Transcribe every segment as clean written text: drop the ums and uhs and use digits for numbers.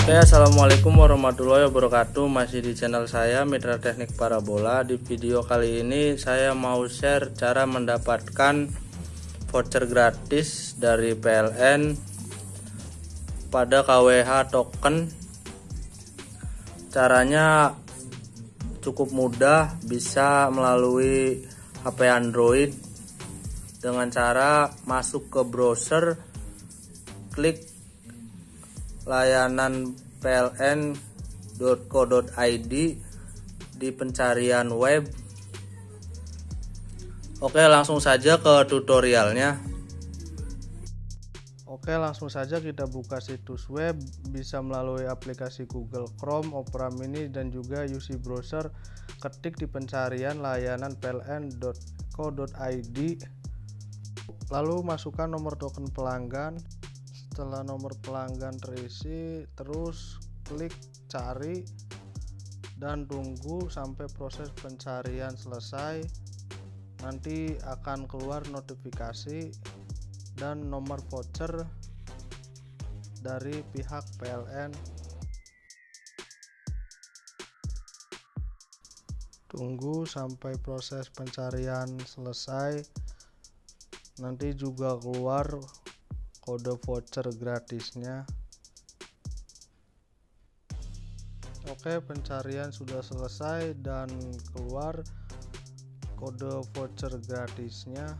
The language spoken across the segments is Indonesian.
Oke, assalamualaikum warahmatullahi wabarakatuh. Masih di channel saya Mitra Teknik Parabola. Di video kali ini saya mau share cara mendapatkan voucher gratis dari PLN pada KWH token. Caranya cukup mudah, bisa melalui HP Android dengan cara masuk ke browser, klik layanan pln.co.id di pencarian web. Oke, langsung saja ke tutorialnya. Oke, langsung saja kita buka situs web, bisa melalui aplikasi Google Chrome, Opera Mini, dan juga UC Browser. Ketik di pencarian layanan pln.co.id, lalu masukkan nomor token pelanggan. Setelah nomor pelanggan terisi, terus klik cari dan tunggu sampai proses pencarian selesai. Nanti akan keluar notifikasi dan nomor voucher dari pihak PLN. Tunggu sampai proses pencarian selesai, nanti juga keluar kode voucher gratisnya. Oke, pencarian sudah selesai dan keluar kode voucher gratisnya.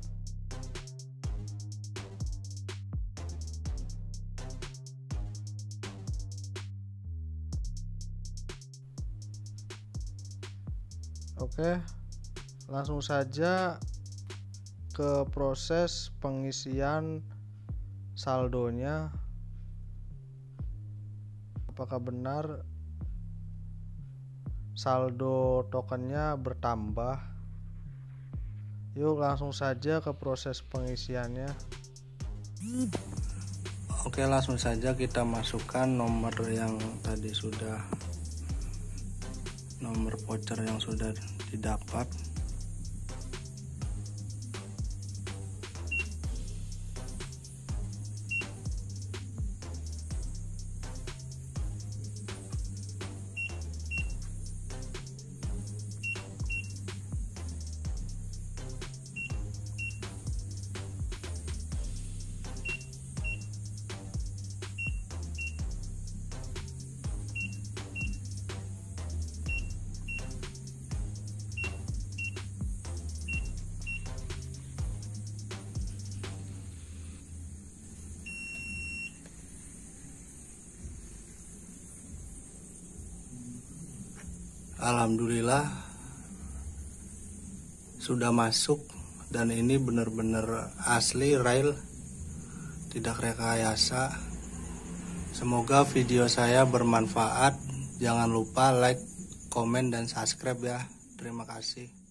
Oke, langsung saja ke proses pengisian saldonya. Apakah benar saldo tokennya bertambah? Yuk langsung saja ke proses pengisiannya. Oke, langsung saja kita masukkan nomor yang tadi sudah, nomor voucher yang sudah didapat. Alhamdulillah sudah masuk, dan ini benar-benar asli real, tidak rekayasa. Semoga video saya bermanfaat. Jangan lupa like, komen, dan subscribe ya. Terima kasih.